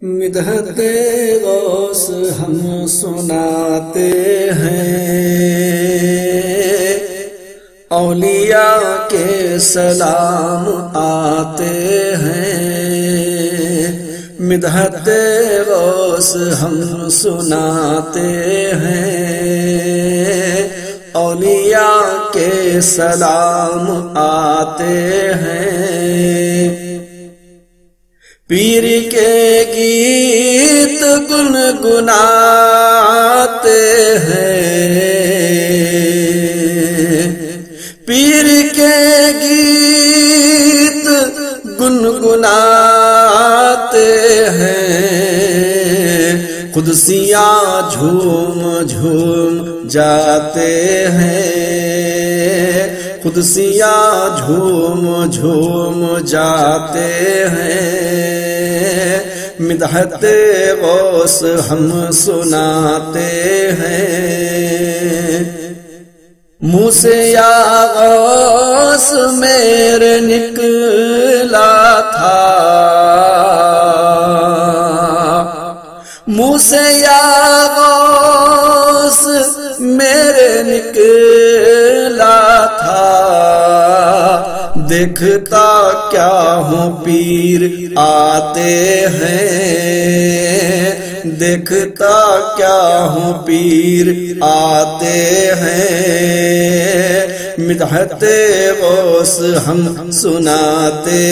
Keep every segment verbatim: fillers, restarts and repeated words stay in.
مدحت غوث ہم سناتے ہیں، اولیاء کے سلام آتے ہیں۔ مدحت غوث ہم سناتے ہیں، اولیاء کے سلام آتے ہیں۔ پیر کے گیت گنگناتے ہیں، پیر کے گیت گنگناتے ہیں، قدسیاں جھوم جھوم جاتے ہیں، قدسیاں جھوم جھوم جاتے ہیں۔ مدحت غوث ہم سناتے ہیں، منہ سے یا غوث میرے نکلا تھا، منہ سے یا غوث میرے نکلا تھا، دیکھتا کیا ہوں پیر آتے ہیں، دیکھتا کیا ہوں پیر آتے ہیں۔ مدحت غوث ہم سناتے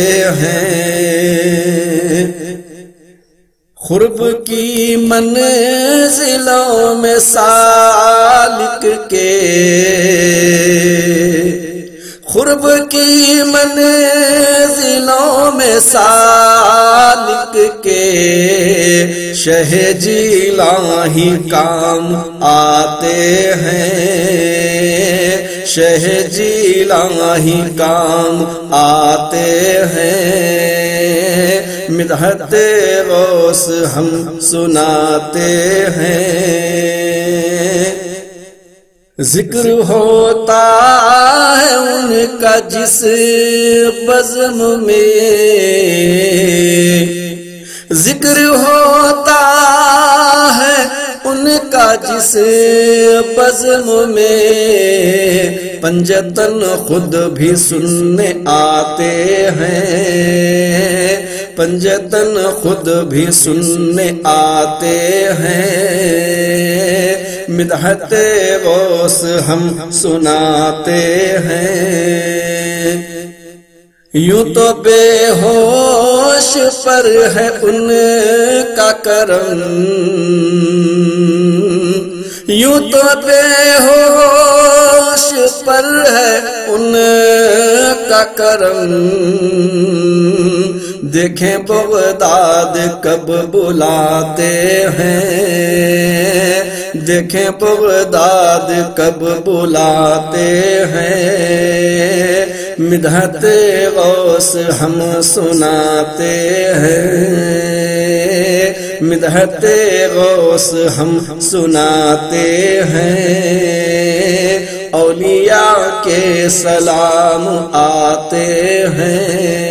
ہیں، قرب کی منزلوں میں سالک کے، قرب کی منزلوں میں سالک کے، شہ جیلاں ہی کام آتے ہیں، شہ جیلاں ہی کام آتے ہیں۔ مدحت غوث ہم سناتے ہیں، ذکر ہوتا ہے ان کا جس بزم میں، ذکر ہوتا ہے ان کا جس بزم میں، پنجتن خود بھی سننے آتے ہیں، پنجتن خود بھی سننے آتے ہیں۔ مدحت غوث ہم سناتے ہیں، یوں تو بے ہوش پر ہے ان کا کرم، یوں تو بے ہوش پر ہے ان کا کرم، دیکھیں بغداد کب بلاتے ہیں، دیکھیں بغداد کب بلاتے ہیں۔ مدحت غوث ہم سناتے ہیں، مدحت غوث ہم سناتے ہیں، اولیاء کے سلام آتے ہیں۔